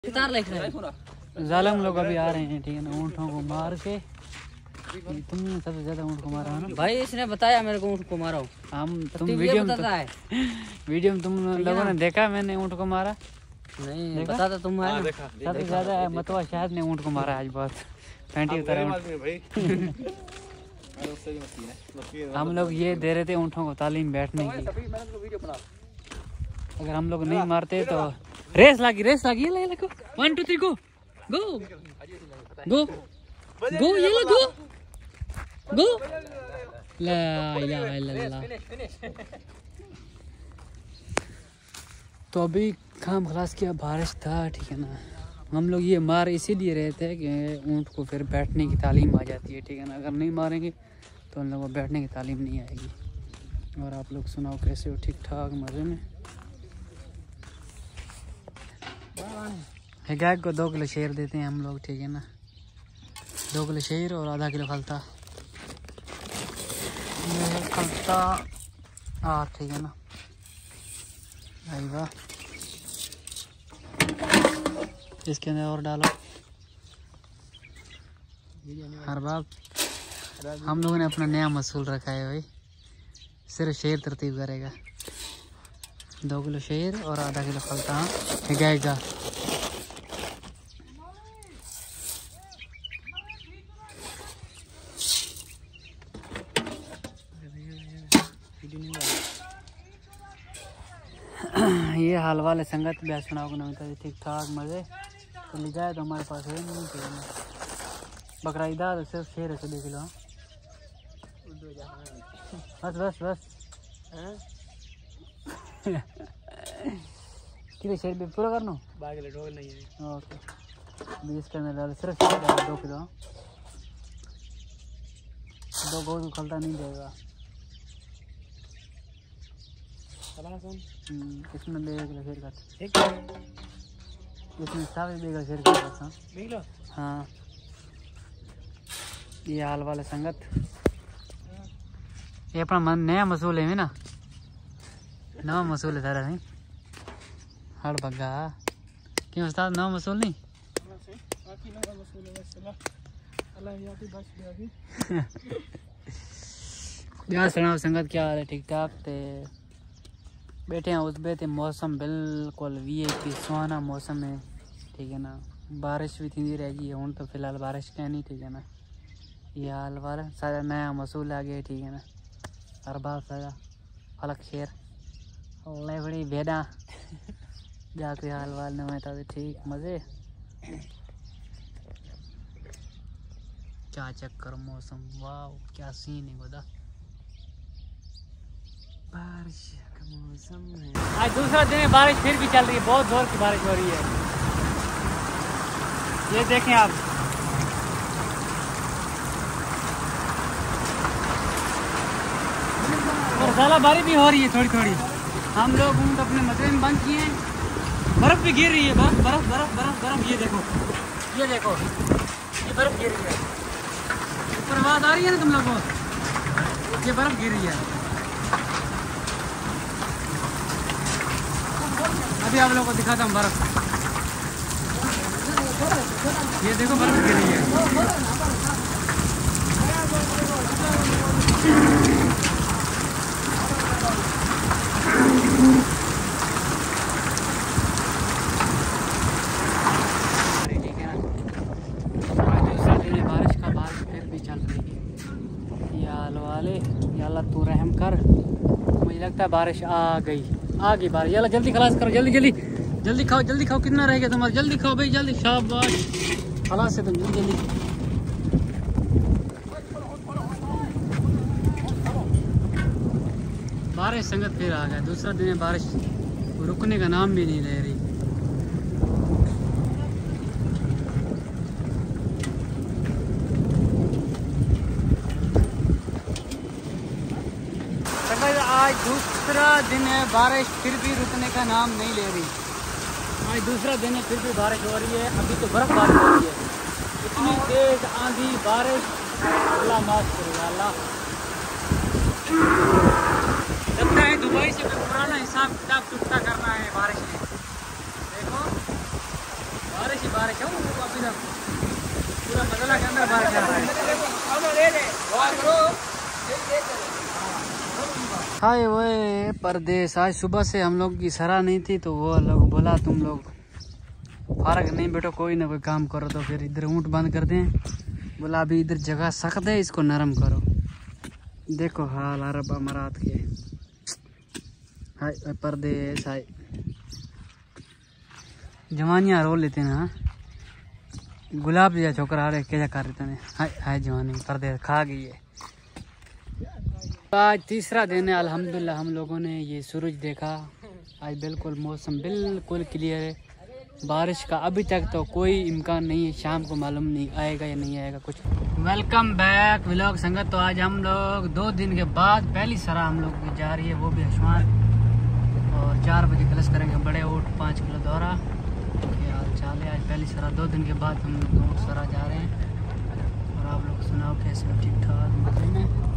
जालम लोग अभी आ रहे हैं, ठीक है ना, ऊँटों को मार के। तुमने सबसे ज्यादा ऊँट को मारा है ना भाई, इसने बताया मेरे को ऊँट को मारा। तुम वीडियो में तुम लोगों ने देखा मैंने ऊँट को मारा? नहीं पता था तुम्हारे। सबसे ज्यादा मतवा शायद ने ऊँट को मारा आज बहुत पैंटी उतारा। हम लोग ये दे रहे थे ऊँटों को तालीम बैठने की। अगर हम लोग नहीं मारते तो रेस लगी ले 1 2 3 गो गो गो गो, ये लो गो गो। ला इलाहा इल्लल्लाह। तो अभी काम खलास किया, बारिश था, ठीक है ना। हम लोग ये मार इसीलिए रहे थे कि ऊँट को फिर बैठने की तालीम आ जाती है, ठीक है ना। अगर नहीं मारेंगे तो उन लोगों को बैठने की तालीम नहीं आएगी। और आप लोग सुनाओ कैसे हो? ठीक ठाक मज़े में? गाय को 2 किलो शेर देते हैं हम लोग, ठीक है ना। 2 किलो शेर और आधा किलो खलता। ये खलता ठीक है ना। भाई वाह, इसके अंदर और डालो। हर बाप हम लोगों ने अपना नया मसूल रखा है भाई, सिर्फ शेर तरतीब करेगा। 2 किलो शेर और आधा किलो खलता गाय का। ये हाल वाले संगत भी सुनाओ को नहीं, ठीक ठाक मज़े तो ले जाए तो हमारे पास है नहीं, तो बकरा ईदा तो सिर्फ शेर है 2 किलो। बस बस बस किलो शेर भी पूरा करना नहीं है। ओके 20 के अंदर सिर्फ शेर 2 किलो। 2 गो खलता नहीं देगा। इसमें 2 किलो शेर का, इसमें 2 किलो शेर का। हाँ ये हाल वाले संगत, ये अपना मन नया मसूल है ना, नवा मसूल है सारा नहीं। हड़ भगा क्यों उस्ताद, नवा मसूल नहीं? क्या सुनाओ संगत, क्या हाल है? ठीक ठाक ते बैठे हैं उस पे। मौसम बिल्कुल VIP सुहाना मौसम है, ठीक है ना। बारिश भी थी रहेगी, हूँ तो फिलहाल बारिश क्या नहीं, ठीक है ना। ये हाल वाला सारा नया मसूल आ गया, ठीक है ना। अरबाब सारा फलक शेर ले बड़ी भेड़ा जाके हाल वाल ने मैं ठीक मज़े। क्या चक्कर मौसम, वाह क्या सीन है खुदा। बारिश का मौसम है, आज दूसरा दिन है, बारिश फिर भी चल रही है, बहुत जोर की बारिश हो रही है। ये देखें आप, और ज़्यादा भी हो रही है थोड़ी थोड़ी। हम लोग ऊँट अपने मजरे में बंद किए हैं, बर्फ़ भी गिर रही है, बर्फ़ बर्फ़ बर्फ़ बर्फ़ बर्फ़। ये देखो ये बर्फ़ गिर रही है। ऊपर आवाज़ आ रही है ना तुम लोगों को, ये बर्फ़ गिर रही है। अभी आप लोगों को दिखाता हूँ बर्फ़। ये देखो बर्फ़ गिर रही है। तू रहम कर, मुझे लगता है बारिश आ गई बारिश। चलो जल्दी खलास करो, जल्दी खाओ। कितना रह गया तुम्हारा? जल्दी खाओ भाई, जल्दी। शाबाश, खलास है तुम, जल्दी। बारिश संगत फिर आ गया, दूसरा दिन है, बारिश रुकने का नाम भी नहीं ले रही। आज दूसरा दिन है, बारिश फिर भी रुकने का नाम नहीं ले रही। आज दूसरा दिन है, फिर भी बारिश हो रही है। अभी तो बर्फबारी हो रही है, इतनी तेज आंधी बारिश, अल्लाह माफ करेगा अल्लाह। लगता है दुबई से पुराना हिसाब किताब चुकता करना है बारिश ने। देखो अच्छी बारिश है पूरा बदला के अंदर बारिश आ रहा है। हाय वो परदेश, आज सुबह से हम लोग की सराह नहीं थी तो वो लोग बोला तुम लोग फारग नहीं बैठो, कोई ना कोई काम करो, तो फिर इधर ऊँट बंद कर दें। बोला अभी इधर जगह सख्त है, इसको नरम करो। देखो हाल अरब अमारात के। हाय परदेश, हाय जवानियाँ रो लेते ना, गुलाब जैसा छोकरा हारे क्या कर रहे थे। हाय हाय जवानी परदेश खा गई है। आज तीसरा दिन है अल्हम्दुलिल्लाह, हम लोगों ने ये सूरज देखा। आज बिल्कुल मौसम बिल्कुल क्लियर है, बारिश का अभी तक तो कोई इम्कान नहीं है, शाम को मालूम नहीं आएगा या नहीं आएगा कुछ। वेलकम बैक व्लॉग संगत। तो आज हम लोग 2 दिन के बाद पहली सरा हम लोग की जा रही है, वो भी हशमान, और 4 बजे क्लस करेंगे बड़े ऊँट 5 किलो दौरा। क्या हाल चाल है? आज पहली सरा 2 दिन के बाद हम लोग 2 सरा जा रहे हैं। और आप लोग सुनाओ कैसे हो? ठीक ठाक मजे में?